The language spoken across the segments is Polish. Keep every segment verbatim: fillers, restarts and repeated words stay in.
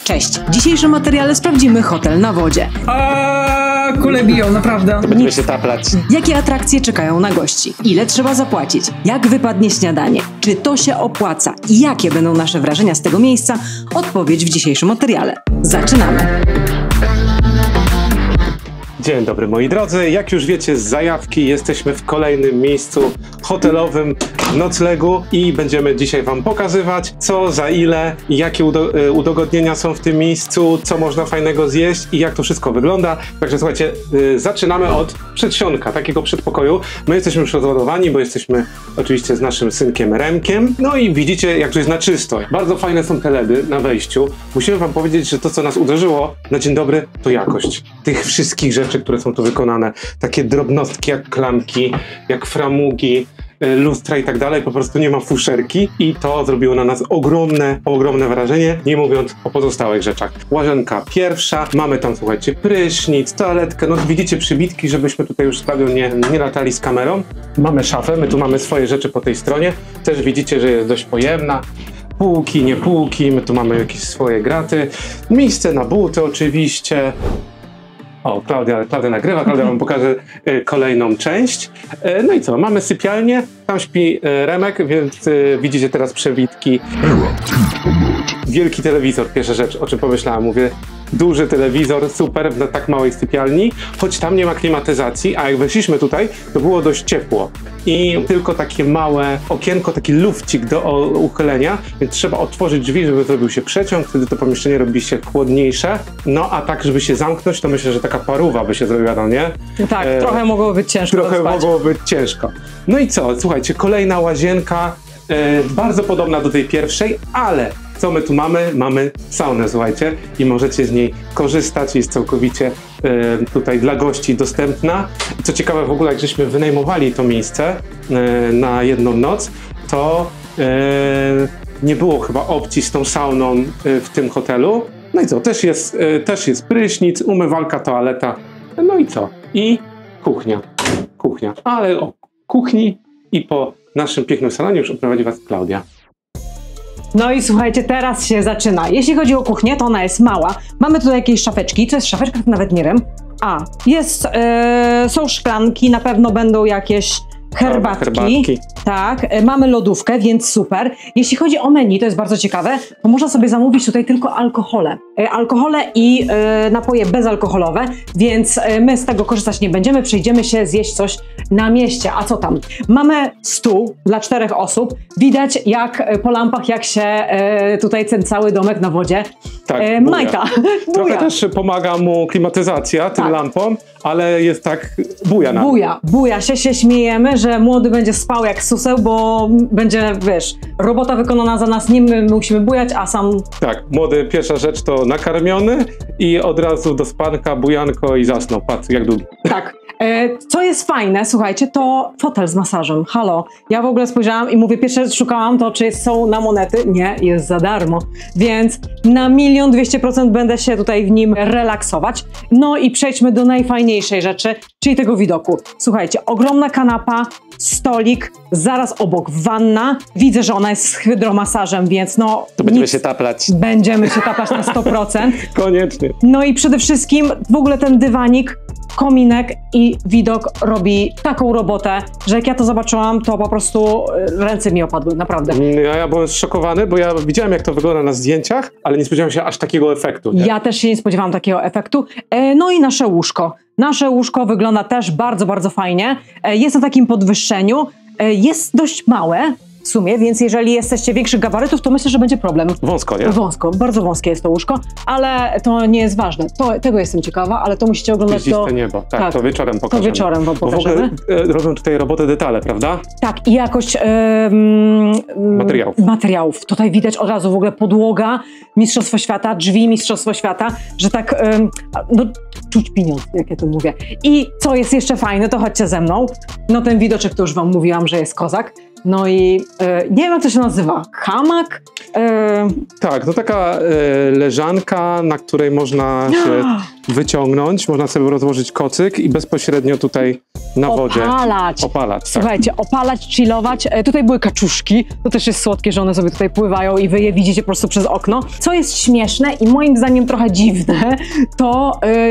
Cześć! W dzisiejszym materiale sprawdzimy hotel na wodzie. A kule biją, naprawdę. Będziemy się taplać. Jakie atrakcje czekają na gości? Ile trzeba zapłacić? Jak wypadnie śniadanie? Czy to się opłaca? I jakie będą nasze wrażenia z tego miejsca? Odpowiedź w dzisiejszym materiale. Zaczynamy! Dzień dobry moi drodzy, jak już wiecie z zajawki jesteśmy w kolejnym miejscu hotelowym noclegu i będziemy dzisiaj wam pokazywać co, za ile, jakie udo udogodnienia są w tym miejscu, co można fajnego zjeść i jak to wszystko wygląda. Także słuchajcie, yy, zaczynamy od przedsionka, takiego przedpokoju. My jesteśmy już rozładowani, bo jesteśmy oczywiście z naszym synkiem Remkiem. No i widzicie, jak tu jest na czysto. Bardzo fajne są te ledy na wejściu. Musimy wam powiedzieć, że to co nas uderzyło na dzień dobry to jakość tych wszystkich rzeczy, które są tu wykonane. Takie drobnostki jak klamki, jak framugi, lustra i tak dalej, po prostu nie ma fuszerki i to zrobiło na nas ogromne, ogromne wrażenie, nie mówiąc o pozostałych rzeczach. Łazienka pierwsza, mamy tam, słuchajcie, prysznic, toaletkę, no widzicie przybitki, żebyśmy tutaj już sprawią nie, nie latali z kamerą. Mamy szafę, my tu mamy swoje rzeczy po tej stronie, też widzicie, że jest dość pojemna. Półki, nie półki, my tu mamy jakieś swoje graty, miejsce na buty oczywiście. O, Klaudia, Klaudia nagrywa, Klaudia wam pokaże y, kolejną część. Y, no i co, mamy sypialnię, tam śpi y, Remek, więc y, widzicie teraz przebitki. Wielki telewizor, pierwsza rzecz, o czym pomyślałem, mówię, duży telewizor, super, w tak małej sypialni, choć tam nie ma klimatyzacji, a jak weszliśmy tutaj, to było dość ciepło i tylko takie małe okienko, taki lufcik do uchylenia, więc trzeba otworzyć drzwi, żeby zrobił się przeciąg, wtedy to pomieszczenie robi się chłodniejsze, no a tak, żeby się zamknąć, to myślę, że taka paruwa by się zrobiła, no nie? Tak, e, trochę mogło być ciężko. Trochę spać. mogło być ciężko. No i co, słuchajcie, kolejna łazienka, e, bardzo podobna do tej pierwszej, ale co my tu mamy? Mamy saunę, słuchajcie, i możecie z niej korzystać, jest całkowicie e, tutaj dla gości dostępna. Co ciekawe, w ogóle jak żeśmy wynajmowali to miejsce e, na jedną noc, to e, nie było chyba opcji z tą sauną e, w tym hotelu. No i co, też jest, e, też jest prysznic, umywalka, toaleta, no i co? I kuchnia, kuchnia, ale o kuchni i po naszym pięknym salonie już oprowadzi was Klaudia. No i słuchajcie, teraz się zaczyna. Jeśli chodzi o kuchnię, to ona jest mała. Mamy tutaj jakieś szafeczki. Co jest szafeczka? Nawet nie wiem. A, jest, yy, są szklanki, na pewno będą jakieś herbatki. herbatki. Tak, yy, mamy lodówkę, więc super. Jeśli chodzi o menu, to jest bardzo ciekawe, to można sobie zamówić tutaj tylko alkohole. Yy, alkohole i yy, napoje bezalkoholowe, więc yy, my z tego korzystać nie będziemy. Przejdziemy się zjeść coś na mieście. A co tam? Mamy stół dla czterech osób. Widać jak po lampach, jak się e, tutaj ten cały domek na wodzie tak, e, majta. Trochę buja. też pomaga mu klimatyzacja tym tak. lampom, ale jest tak buja na Buja, buja. Się, się śmiejemy, że młody będzie spał jak suseł, bo będzie, wiesz, robota wykonana za nas, nim my musimy bujać, a sam... Tak, młody pierwsza rzecz to nakarmiony i od razu do spanka, bujanko i zasnął. Patrz, jak długi. Tak. E, co jest fajne, słuchajcie, to fotel z masażem. Halo. Ja w ogóle spojrzałam i mówię, pierwsze szukałam to, czy są na monety. Nie, jest za darmo. Więc na milion dwieście procent będę się tutaj w nim relaksować. No i przejdźmy do najfajniejszej rzeczy, czyli tego widoku. Słuchajcie, ogromna kanapa, stolik, zaraz obok wanna. Widzę, że ona jest z hydromasażem, więc no... To będziemy nic. się taplać. Będziemy się taplać na sto procent. Koniecznie. No i przede wszystkim w ogóle ten dywanik, kominek i widok robi taką robotę, że jak ja to zobaczyłam, to po prostu ręce mi opadły, naprawdę. Ja, ja byłem zszokowany, bo ja widziałem jak to wygląda na zdjęciach, ale nie spodziewałem się aż takiego efektu. Nie? Ja też się nie spodziewałam takiego efektu. E, no i nasze łóżko. Nasze łóżko wygląda też bardzo, bardzo fajnie. E, jest na takim podwyższeniu. E, jest dość małe w sumie, więc jeżeli jesteście większych gabarytów, to myślę, że będzie problem. Wąsko, nie? Wąsko, bardzo wąskie jest to łóżko, ale to nie jest ważne. To, tego jestem ciekawa, ale to musicie oglądać do... niebo, tak, tak, to wieczorem pokażemy. To wieczorem wam pokażemy. Bo w ogóle e, robią tutaj robotę detale, prawda? Tak, i jakość ym, materiałów. materiałów. Tutaj widać od razu w ogóle podłoga, Mistrzostwo Świata, drzwi Mistrzostwo Świata, że tak, ym, no czuć pieniądz, jak ja to mówię. I co jest jeszcze fajne, to chodźcie ze mną. No ten widoczek to już wam mówiłam, że jest kozak. No i e, nie wiem, jak to się nazywa, hamak? E... Tak, to taka e, leżanka, na której można się wyciągnąć, można sobie rozłożyć kocyk i bezpośrednio tutaj na wodzie. Opalać. Opalać, tak. Słuchajcie, opalać, chillować. E, tutaj były kaczuszki. To też jest słodkie, że one sobie tutaj pływają i wy je widzicie po prostu przez okno. Co jest śmieszne i moim zdaniem trochę dziwne, to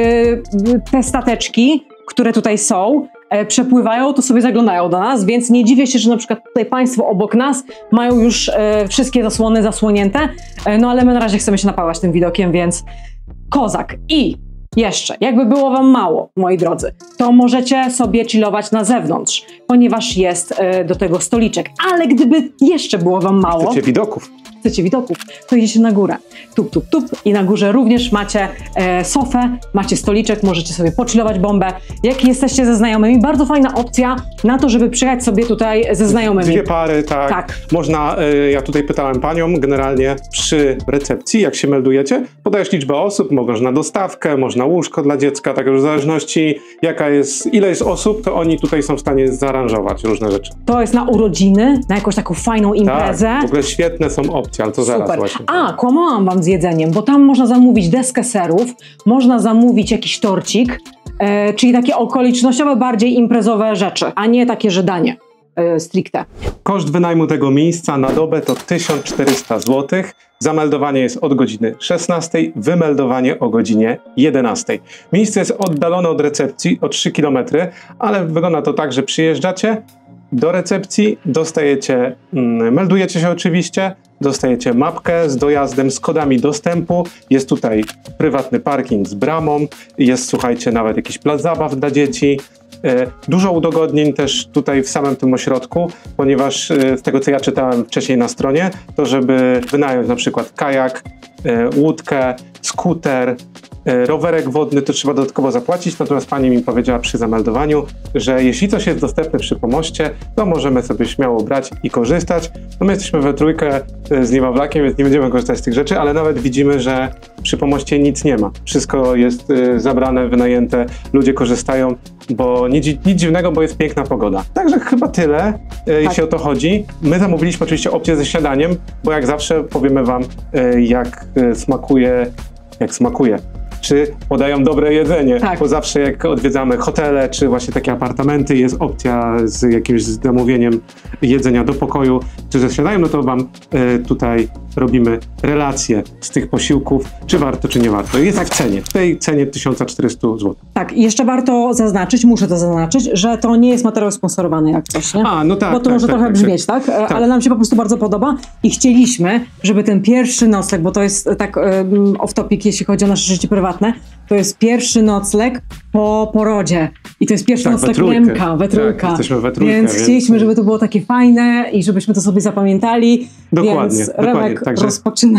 yy, te stateczki, które tutaj są, e, przepływają, to sobie zaglądają do nas, więc nie dziwię się, że na przykład tutaj państwo obok nas mają już e, wszystkie zasłony zasłonięte, e, no ale my na razie chcemy się napawać tym widokiem, więc kozak. I jeszcze, jakby było wam mało, moi drodzy, to możecie sobie chillować na zewnątrz, ponieważ jest e, do tego stoliczek, ale gdyby jeszcze było wam mało... Chcecie widoków? Chcecie widoków, to idziecie na górę. Tup, tup, tup i na górze również macie e, sofę, macie stoliczek, możecie sobie pochillować bombę. Jak jesteście ze znajomymi, bardzo fajna opcja na to, żeby przyjechać sobie tutaj ze znajomymi. Dwie pary, tak. Tak. Można, y, ja tutaj pytałem panią, generalnie przy recepcji, jak się meldujecie, podajesz liczbę osób, można dostawkę, można łóżko dla dziecka, tak już w zależności jaka jest, ile jest osób, to oni tutaj są w stanie zaaranżować różne rzeczy. To jest na urodziny, na jakąś taką fajną imprezę. Tak, w ogóle świetne są opcje, ale to zaraz Super. właśnie. A, kłamałam wam z jedzeniem, bo tam można zamówić deskę serów, można zamówić jakiś torcik, e, czyli takie okolicznościowe, bardziej imprezowe rzeczy, a nie takie, że danie e, stricte. Koszt wynajmu tego miejsca na dobę to tysiąc czterysta złotych. Zameldowanie jest od godziny szesnastej, wymeldowanie o godzinie jedenastej. Miejsce jest oddalone od recepcji o trzy kilometry, ale wygląda to tak, że przyjeżdżacie do recepcji, dostajecie, mm, meldujecie się oczywiście, dostajecie mapkę z dojazdem, z kodami dostępu. Jest tutaj prywatny parking z bramą, jest, słuchajcie, nawet jakiś plac zabaw dla dzieci. E, dużo udogodnień też tutaj w samym tym ośrodku, ponieważ e, z tego, co ja czytałem wcześniej na stronie, to żeby wynająć na przykład kajak, e, łódkę, skuter, e, rowerek wodny, to trzeba dodatkowo zapłacić, natomiast pani mi powiedziała przy zameldowaniu, że jeśli coś jest dostępne przy pomoście, to możemy sobie śmiało brać i korzystać. No my jesteśmy we trójkę e, z niemowlakiem, więc nie będziemy korzystać z tych rzeczy, ale nawet widzimy, że przy pomoście nic nie ma. Wszystko jest e, zabrane, wynajęte, ludzie korzystają, bo nic, nic dziwnego, bo jest piękna pogoda. Także chyba tyle, e, tak. jeśli o to chodzi. My zamówiliśmy oczywiście opcję ze śniadaniem, bo jak zawsze powiemy wam, e, jak e, smakuje, jak smakuje. Czy podają dobre jedzenie, tak. Bo zawsze jak odwiedzamy hotele, czy właśnie takie apartamenty, jest opcja z jakimś zamówieniem jedzenia do pokoju, czy ze śniadaniem, no to wam e, tutaj robimy relacje z tych posiłków, czy warto, czy nie warto. Jest tak w cenie, w tej cenie tysiąc czterysta złotych. Tak, i jeszcze warto zaznaczyć, muszę to zaznaczyć, że to nie jest materiał sponsorowany jak coś, nie? A, no tak, bo to tak, może tak, trochę tak, brzmieć, tak? tak? Ale nam się po prostu bardzo podoba i chcieliśmy, żeby ten pierwszy nocleg, bo to jest tak um, off topic, jeśli chodzi o nasze życie prywatne, to jest pierwszy nocleg po porodzie i to jest pierwszy tak, nocleg we Remka, we trójkę. Tak, jesteśmy we trójkę, więc, więc chcieliśmy, żeby to było takie fajne i żebyśmy to sobie zapamiętali. Dokładnie, więc dokładnie. Remek Także rozpoczyna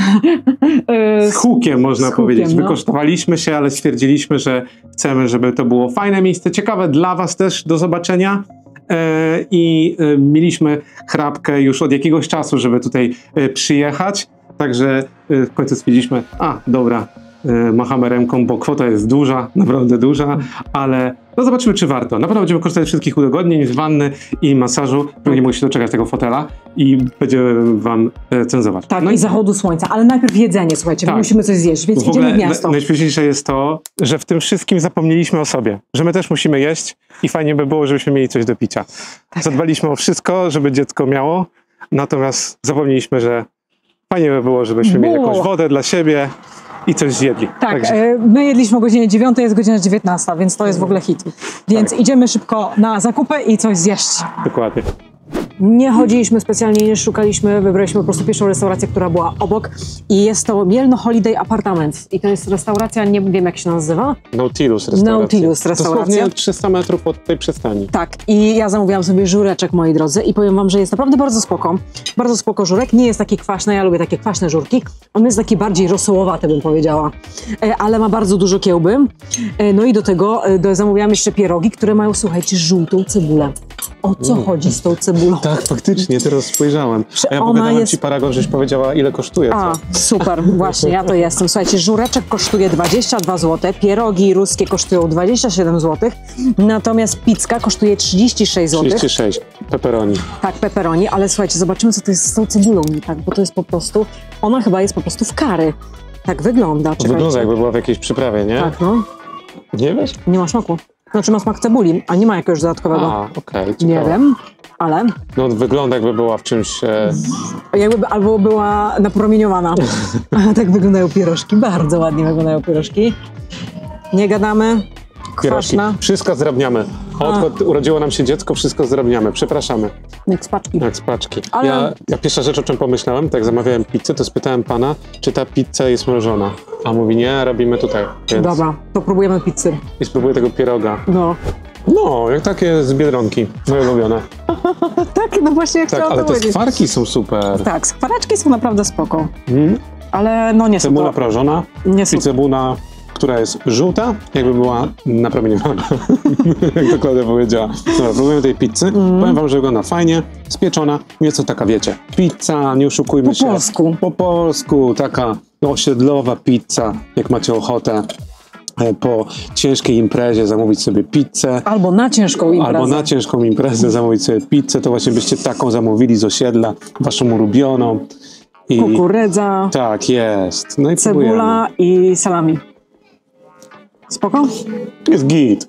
z hukiem, można z hukiem, powiedzieć. no. Wykosztowaliśmy się, ale stwierdziliśmy, że chcemy, żeby to było fajne miejsce, ciekawe dla was też do zobaczenia. I mieliśmy chrapkę już od jakiegoś czasu, żeby tutaj przyjechać. Także w końcu stwierdziliśmy, a dobra, machamy ręką, bo kwota jest duża, naprawdę duża, ale no zobaczymy, czy warto. Na pewno będziemy korzystać z wszystkich udogodnień, z wanny i masażu. Nie mogę się doczekać tego fotela i będziemy wam cenzować. Tak, no i zachodu słońca, ale najpierw jedzenie, słuchajcie, tak. musimy coś zjeść, więc w idziemy ogóle w miasto. Na, najśmieszniejsze jest to, że w tym wszystkim zapomnieliśmy o sobie, że my też musimy jeść i fajnie by było, żebyśmy mieli coś do picia. Tak. Zadbaliśmy o wszystko, żeby dziecko miało, natomiast zapomnieliśmy, że fajnie by było, żebyśmy było. mieli jakąś wodę dla siebie i coś zjedli. Tak, Także. my jedliśmy o godzinie dziewiątej, jest godzina dziewiętnasta, więc to jest w ogóle hit. Więc tak. idziemy szybko na zakupy i coś zjeść. Dokładnie. Nie chodziliśmy specjalnie, nie szukaliśmy, wybraliśmy po prostu pierwszą restaurację, która była obok i jest to Mielno Holiday Apartments i to jest restauracja, nie wiem jak się nazywa. Nautilus restauracja. Nautilus restauracja. Dosłownie trzysta metrów od tej przystani. Tak, i ja zamówiłam sobie żureczek, moi drodzy, i powiem wam, że jest naprawdę bardzo spoko. Bardzo spoko żurek, nie jest taki kwaśny, ja lubię takie kwaśne żurki. On jest taki bardziej rosołowaty, bym powiedziała, e, ale ma bardzo dużo kiełby. E, no i do tego e, do, zamówiłam jeszcze pierogi, które mają, słuchajcie, żółtą cebulę. O co mm. chodzi z tą cebulą? Tak, faktycznie, teraz spojrzałem. A ja ona pogadałem jest... ci paragon, żeś powiedziała, ile kosztuje. Co? A, super, właśnie, ja to jestem. Słuchajcie, żureczek kosztuje dwadzieścia dwa złote, pierogi ruskie kosztują dwadzieścia siedem złotych, natomiast pizzka kosztuje trzydzieści sześć złotych. trzydzieści sześć, pepperoni. Tak, pepperoni, ale słuchajcie, zobaczymy, co to jest z tą cebulą, nie tak, bo to jest po prostu, ona chyba jest po prostu w curry. Tak wygląda, czekajcie. Wygląda, jakby była w jakiejś przyprawie, nie? Tak, no. Nie wiesz? Nie ma smaku. Znaczy ma smak cebuli, a nie ma jakiegoś dodatkowego. A, okej. Okay, nie wiem, ale... No wygląda jakby była w czymś... E... Jakby albo była napromieniowana. A tak wyglądają pierożki, bardzo ładnie wyglądają pierożki. Nie gadamy. Pierożki. Kwaśna. Wszystko zdrabniamy. Odkąd urodziło nam się dziecko, wszystko zdrabniamy. Przepraszamy. Jak z paczki. Jak z paczki. Ale... Ja, ja pierwsza rzecz, o czym pomyślałem, tak jak zamawiałem pizzę, to spytałem pana, czy ta pizza jest mrożona. A mówi, nie, robimy tutaj. Więc... Dobra, to próbujemy pizzy. I spróbuję tego pieroga. No. No, jak takie z Biedronki. Moje ulubione. Tak, no właśnie jak tak, chciałam ale to te powiedzieć. skwarki są super. Tak, skwareczki są naprawdę spoko. Mm. Ale no nie są Cebula to... prażona Nie są... i cebula, która jest żółta, jakby była napromieniowana. Jak to Klaudia powiedziała. Dobra, próbujemy tej pizzy. Mm. Powiem wam, że wygląda fajnie, spieczona. Nieco taka, wiecie, pizza, nie oszukujmy po się. Po polsku. Po polsku, taka osiedlowa pizza, jak macie ochotę po ciężkiej imprezie zamówić sobie pizzę. Albo na ciężką imprezę. Albo na ciężką imprezę zamówić sobie pizzę, to właśnie byście taką zamówili z osiedla, waszą ulubioną. I... Kukurydza. Tak, jest. No i cebula próbujemy. I salami. Spoko? Jest git.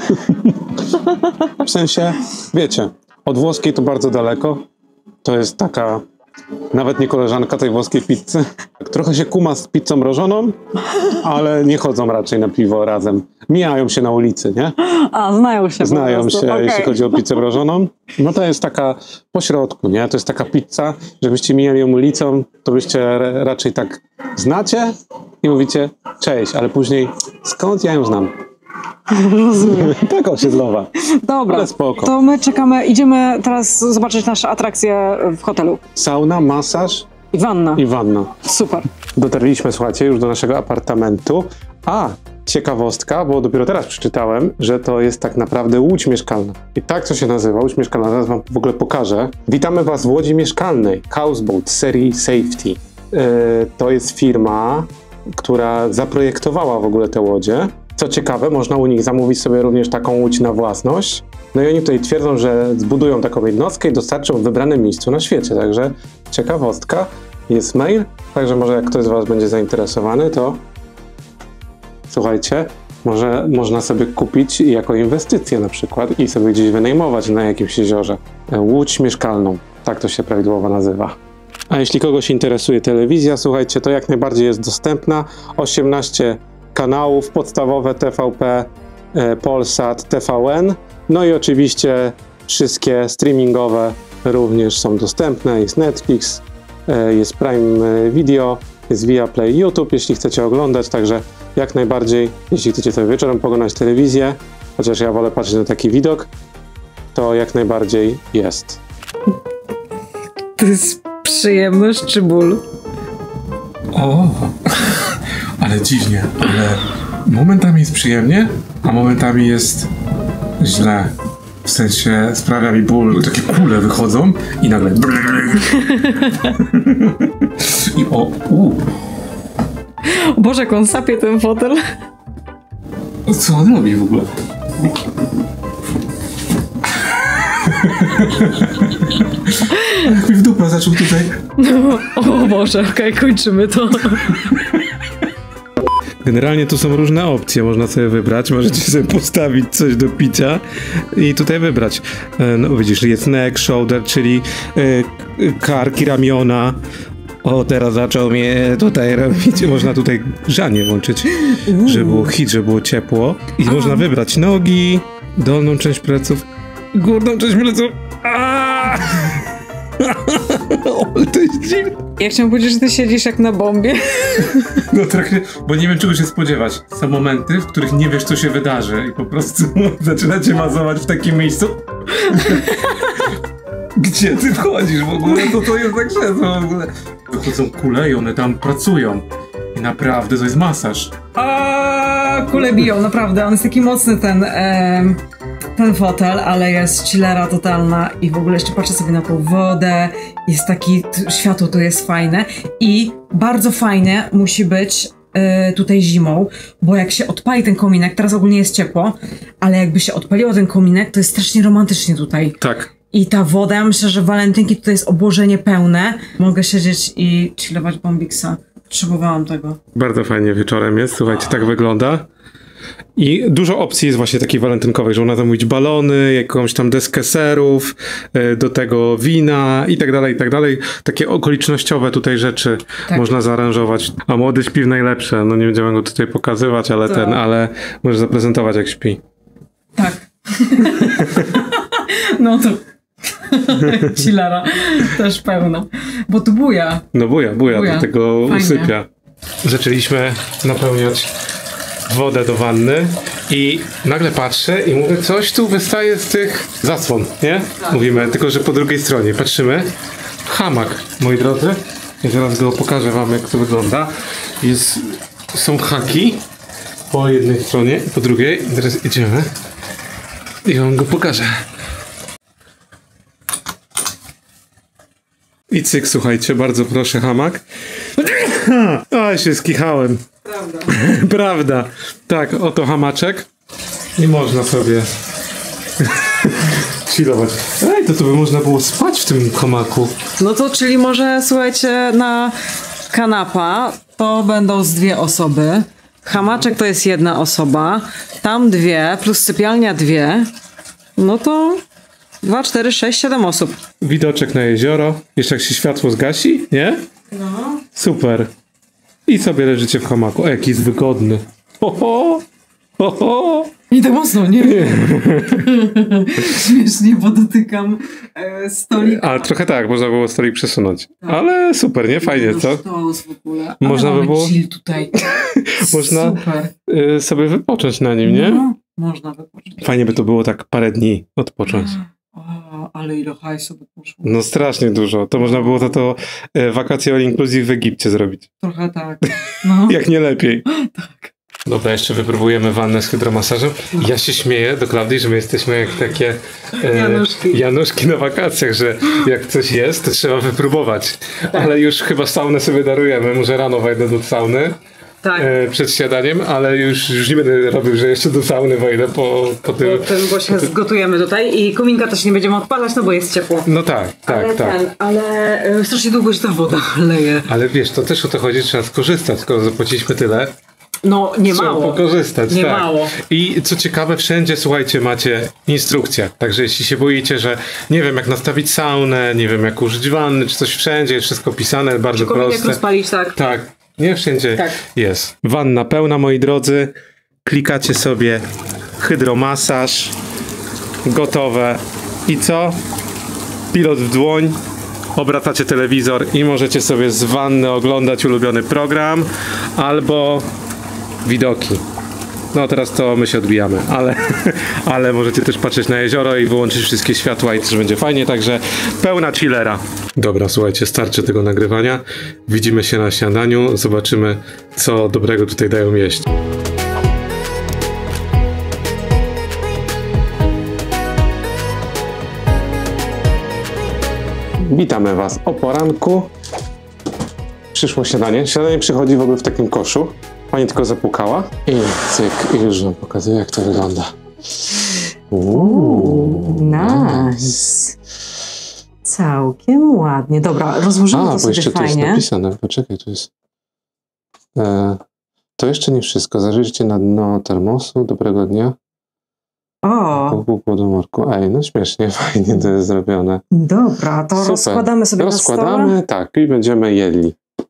W sensie, wiecie, od włoskiej to bardzo daleko. To jest taka, nawet nie koleżanka tej włoskiej pizzy. Trochę się kuma z pizzą mrożoną, ale nie chodzą raczej na piwo razem. Mijają się na ulicy, nie? A, znają się. Znają się, okay. jeśli chodzi o pizzę mrożoną. No to jest taka pośrodku, nie? To jest taka pizza, żebyście mijali ją ulicą, to byście raczej tak znacie i mówicie cześć, ale później skąd ja ją znam? Rozumiem. Taka osiedlowa. Dobra, ale spoko. To my czekamy, idziemy teraz zobaczyć nasze atrakcje w hotelu. Sauna, masaż i wanna. I wanna. Super. Dotarliśmy, słuchajcie, już do naszego apartamentu. A, ciekawostka, bo dopiero teraz przeczytałem, że to jest tak naprawdę łódź mieszkalna. I tak to się nazywa, łódź mieszkalna, zaraz wam w ogóle pokażę. Witamy was w łodzi mieszkalnej, Houseboat serii Safety. Yy, to jest firma, która zaprojektowała w ogóle te łodzie. Co ciekawe, można u nich zamówić sobie również taką łódź na własność. No i oni tutaj twierdzą, że zbudują taką jednostkę i dostarczą w wybranym miejscu na świecie. Także ciekawostka, jest mail, także może jak ktoś z was będzie zainteresowany, to słuchajcie, może można sobie kupić jako inwestycję na przykład i sobie gdzieś wynajmować na jakimś jeziorze. Łódź mieszkalną, tak to się prawidłowo nazywa. A jeśli kogoś interesuje telewizja, słuchajcie, to jak najbardziej jest dostępna. osiemnaście kanałów podstawowe, T V P, Polsat, T V N. No i oczywiście wszystkie streamingowe również są dostępne. Jest Netflix, jest Prime Video, jest Viaplay, YouTube, jeśli chcecie oglądać. Także jak najbardziej, jeśli chcecie sobie wieczorem poglądać telewizję, chociaż ja wolę patrzeć na taki widok, to jak najbardziej jest. To jest przyjemność czy ból? O, ale dziwnie, ale momentami jest przyjemnie, a momentami jest źle. W sensie sprawia mi ból, takie kule wychodzą i nagle i o, u. Boże, jak on sapie ten fotel. Co on robi w ogóle? Jak mi w dupę zaczął tutaj. O Boże, okej, okay, kończymy to. Generalnie tu są różne opcje, można sobie wybrać, możecie sobie postawić coś do picia i tutaj wybrać. No widzisz, jest neck, shoulder, czyli e, karki, ramiona. O, teraz zaczął mnie tutaj robić. Można tutaj grzanie włączyć, żeby było hit, żeby było ciepło. I Aha. można wybrać nogi, dolną część pleców, górną część pleców. Aaaa! O, to jest dziwne. Ja chciałam powiedzieć, że ty siedzisz jak na bombie. No trochę, bo nie wiem czego się spodziewać. Są momenty, w których nie wiesz co się wydarzy i po prostu zaczyna cię mazować w takim miejscu. Gdzie ty wchodzisz w ogóle? Co to jest za krzesło w ogóle? Wychodzą kule i one tam pracują. I naprawdę to jest masaż. A kule biją, naprawdę. On jest taki mocny ten, e, ten fotel, ale jest chillera totalna i w ogóle jeszcze patrzę sobie na tą wodę. Jest taki, światło tu jest fajne i bardzo fajne musi być e, tutaj zimą, bo jak się odpali ten kominek, teraz ogólnie jest ciepło, ale jakby się odpaliło ten kominek, to jest strasznie romantycznie tutaj. Tak. I ta woda, ja myślę, że walentynki tutaj jest obłożenie pełne. Mogę siedzieć i chillować Bombiksa. Potrzebowałam tego. Bardzo fajnie wieczorem jest, słuchajcie, tak wygląda. I dużo opcji jest właśnie takiej walentynkowej, że można zamówić balony, jakąś tam deskę serów, y, do tego wina i tak dalej, i tak dalej. Takie okolicznościowe tutaj rzeczy Tak. można zaaranżować. A młody śpi w najlepsze. No nie będziemy go tutaj pokazywać, ale Tak. ten, ale może zaprezentować jak śpi. Tak. No to chillera też pełna. Bo tu buja. No buja, buja, Buja. dlatego Fajnie. usypia. Zaczęliśmy napełniać wodę do wanny i nagle patrzę i mówię, coś tu wystaje z tych zasłon, nie? Mówimy, tylko że po drugiej stronie. Patrzymy, hamak, moi drodzy. I zaraz go pokażę wam, jak to wygląda. Jest, są haki po jednej stronie i po drugiej. I teraz idziemy i wam go pokażę. I cyk, słuchajcie, bardzo proszę, hamak. O, się skichałem. Prawda. Prawda. Tak, oto hamaczek. I można sobie chillować. Ej, to tu by można było spać w tym hamaku. No to czyli może, słuchajcie, na kanapa to będą z dwie osoby. Hamaczek to jest jedna osoba. Tam dwie, plus sypialnia dwie. No to dwa, cztery, sześć, siedem osób. Widoczek na jezioro. Jeszcze jak się światło zgasi, nie? No. Super. I sobie leżycie w hamaku. O, jaki jest wygodny. Ho, ho. Ho, ho. Nie tak mocno, nie? Śmiesznie, bo dotykam e, stolika. A trochę tak, można było stolik przesunąć. Ale super, nie? Fajnie, co? Sztos w ogóle. Można Ale by mamy było- chill tutaj. Można Super. y, sobie wypocząć na nim, nie? No, można wypocząć. Fajnie by to było tak parę dni odpocząć. O, ale ile hajsu by poszło. No strasznie dużo. To można było za to e, wakacje all inclusive w Egipcie zrobić. Trochę tak. No. Jak nie lepiej. Tak. Dobra, jeszcze wypróbujemy wannę z hydromasażem. Ja się śmieję do Klaudii, że my jesteśmy jak takie e, Januszki. Januszki na wakacjach, że jak coś jest, to trzeba wypróbować. Tak. Ale już chyba saunę sobie darujemy. Może rano wejdę do sauny Tak. e, przed śniadaniem, ale już, już nie będę robił, że jeszcze do sauny wejdę po, po tym. Bo ten, bo się zgotujemy tutaj i kominka też nie będziemy odpalać, no bo jest ciepło. No tak, tak, ale tak. ten, ale e, strasznie długo się ta woda leje. Ale wiesz, to też o to chodzi, trzeba skorzystać, skoro zapłaciliśmy tyle. No, nie Trzeba mało. pokorzystać, Nie tak. mało. I co ciekawe, wszędzie, słuchajcie, macie instrukcję. Także jeśli się boicie, że nie wiem jak nastawić saunę, nie wiem jak użyć wanny, czy coś, wszędzie jest wszystko pisane, bardzo Kominek proste. rozpalić, tak. Tak, nie wszędzie Tak. jest. Wanna pełna, moi drodzy. Klikacie sobie hydromasaż. Gotowe. I co? Pilot w dłoń. Obracacie telewizor i możecie sobie z wanny oglądać ulubiony program albo widoki. No teraz to my się odbijamy, ale, ale możecie też patrzeć na jezioro i wyłączyć wszystkie światła i też będzie fajnie, także pełna chillera. Dobra, słuchajcie, starczy tego nagrywania. Widzimy się na śniadaniu, zobaczymy co dobrego tutaj dają jeść. Witamy Was o poranku. Przyszło śniadanie. Śniadanie przychodzi w ogóle w takim koszu. Pani tylko zapukała i cyk, i już wam pokazuję, jak to wygląda. Uuu, Nice. Całkiem ładnie. Dobra, rozłożymy A, to bo sobie jeszcze tu jest fajnie. napisane. Poczekaj, tu jest... E, to jeszcze nie wszystko. Zajrzyjcie na dno termosu. Dobrego dnia. O, Po pół podomorku. Ej, no śmiesznie, fajnie to jest zrobione. dobra, to Super. rozkładamy sobie na Rozkładamy, stole. tak, i będziemy jedli.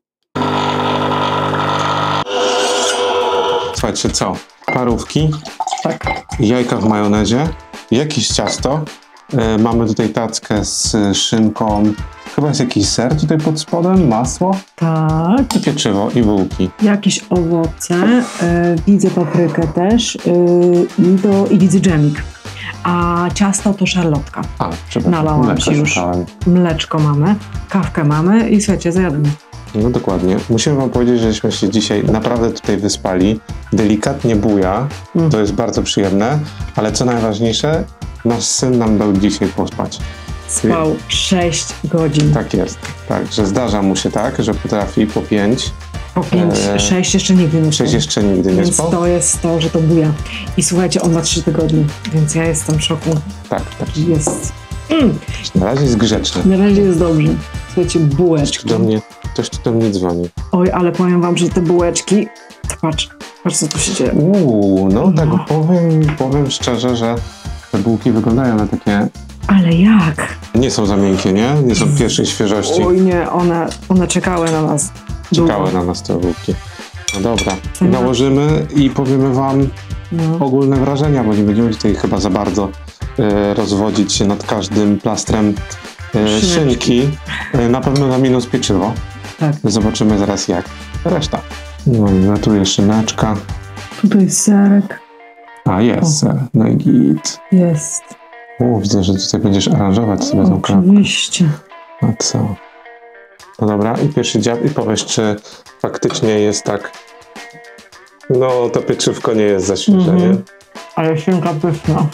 Słuchajcie, co? Parówki, Tak. jajka w majonezie, jakieś ciasto. E, mamy tutaj tackę z szynką. Chyba jest jakiś ser tutaj pod spodem, masło Tak. i pieczywo i bułki. Jakieś owoce. Y, widzę paprykę też. Y, i, do, I widzę dżemik. A ciasto to szarlotka. A, przepraszam, Nalałam mleko ci już. szukałem. Mleczko mamy, kawkę mamy i słuchajcie, zjadamy. No dokładnie. Musimy wam powiedzieć, żeśmy się dzisiaj naprawdę tutaj wyspali. Delikatnie buja, Mm. to jest bardzo przyjemne, ale co najważniejsze, nasz syn nam dał dzisiaj pospać. Spał sześć godzin. Tak jest. Tak, że zdarza mu się tak, że potrafi po pięć, Po pięć, Eee, sześć jeszcze nigdy nie spał. sześć jeszcze nigdy nie Więc spał. to jest to, że to buja. I słuchajcie, on ma trzy tygodnie, więc ja jestem w szoku. Tak, tak. Jest. Na razie jest grzeczny. Na razie jest dobrze. Słuchajcie, Ktoś bułeczki. tu do mnie, ktoś tu do mnie dzwoni. Oj, ale powiem wam, że te bułeczki, to patrz, Patrz, co tu się dzieje. Uuu, no tak powiem, powiem szczerze, że te bułki wyglądają na takie... Ale jak? Nie są za miękkie, nie? Nie są pierwszej świeżości. Oj nie, one, one czekały na nas. Czekały Długo. na nas te bułki. No dobra, Cena. nałożymy i powiemy wam No. ogólne wrażenia, bo nie będziemy tutaj chyba za bardzo e, rozwodzić się nad każdym plastrem e, Szyneczki. szynki. E, na pewno na minus pieczywo. Tak. Zobaczymy zaraz jak. Reszta. No i latuje szyneczka. Tutaj jest serek. A jest ser. No i git. Jest. U, widzę, że tutaj będziesz aranżować sobie tą kropkę. Oczywiście. A co? No dobra, i pierwszy dziab i powiesz, czy faktycznie jest tak. No, to pieczywko nie jest za świeże, Mhm. nie? Ale szynka pyszna.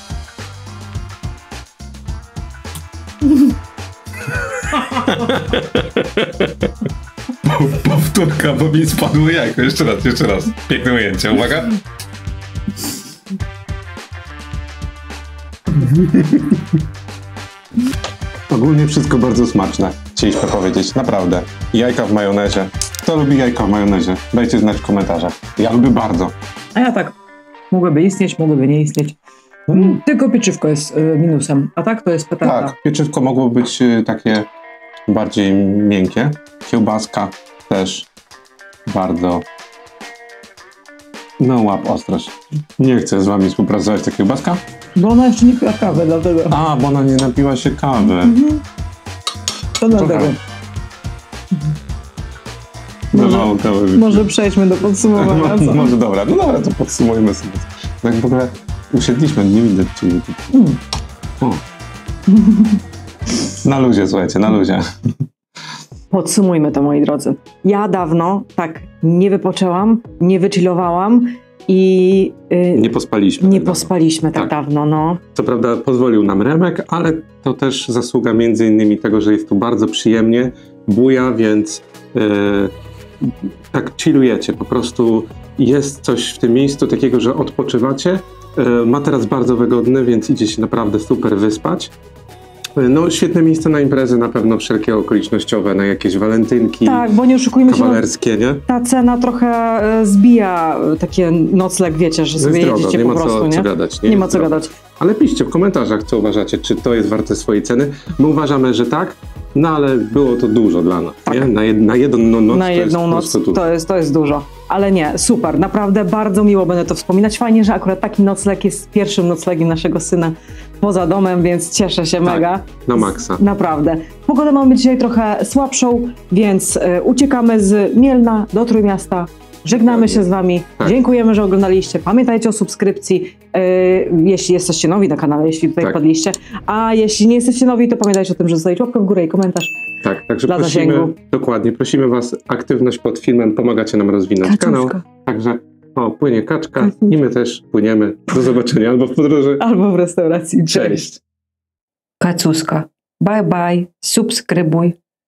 Powtórka, bo mi spadło jajko. Jeszcze raz, jeszcze raz. Piękne ujęcie, uwaga. Ogólnie wszystko bardzo smaczne, chcieliśmy powiedzieć, naprawdę. Jajka w majonezie. Kto lubi jajka w majonezie? Dajcie znać w komentarzach. Ja lubię bardzo. A ja tak. Mogłyby istnieć, mogłyby nie istnieć. Mm, Tylko pieczywko jest y, minusem, a tak to jest petarda. Tak, pieczywko mogło być y, takie bardziej miękkie. Kiełbaska też bardzo... No łap ostrość. Nie chcę z wami współpracować, ta kiełbaska. Bo ona jeszcze nie piła kawy, dlatego. A, bo ona nie napiła się kawy. Mhm. To dlatego. Trochę. Może- Za mało kawy. Może przejdźmy do podsumowania. Co? Może dobra, no dobra, to podsumujmy sobie. Tak w ogóle usiedliśmy, nie widać cię. Mm. O. Na luzie, słuchajcie, na luzie. Podsumujmy to, moi drodzy. Ja dawno tak nie wypoczęłam, nie wychillowałam i y, Nie pospaliśmy. nie tak dawno. pospaliśmy tak, Tak. dawno, no. Co prawda pozwolił nam Remek, ale to też zasługa między innymi tego, że jest tu bardzo przyjemnie, buja, więc yy, tak chillujecie. Po prostu jest coś w tym miejscu takiego, że odpoczywacie. Yy, materac bardzo wygodny, więc idzie się naprawdę super wyspać. Yy, no świetne miejsce na imprezy, na pewno wszelkie okolicznościowe, na jakieś walentynki, Tak, bo nie oszukujmy się, no, kawalerskie, nie? ta cena trochę e, zbija e, takie nocleg, wiecie, że No sobie jest drogo, jedziecie nie po ma prostu, co, nie? co gadać. Nie jest ma co drogo. gadać. Ale piszcie w komentarzach, co uważacie, czy to jest warte swojej ceny. My uważamy, że tak, no ale było to dużo dla nas, Tak. nie? Na, jed, na jedną no, noc Na to jedną jest po noc prostu dużo. to jest, to jest dużo. Ale nie, super, naprawdę bardzo miło będę to wspominać. Fajnie, że akurat taki nocleg jest pierwszym noclegiem naszego syna poza domem, więc cieszę się Tak, mega. na maksa. Naprawdę. Pogodę mamy dzisiaj trochę słabszą, więc e, uciekamy z Mielna do Trójmiasta. Żegnamy Dokładnie. się z wami. Tak. Dziękujemy, że oglądaliście. Pamiętajcie o subskrypcji, e, jeśli jesteście nowi na kanale, jeśli tutaj Tak. wpadliście. A jeśli nie jesteście nowi, to pamiętajcie o tym, że zostawić łapkę w górę i komentarz. Tak, także Dla prosimy, zasięgu. dokładnie, prosimy was, aktywność pod filmem, pomagacie nam rozwinąć kanał. Kaczuszka. Także o, płynie kaczka Kaczuszka. i my też płyniemy. Do zobaczenia albo w podróży. Albo w restauracji. Cześć. Kacuska. Bye bye. Subskrybuj.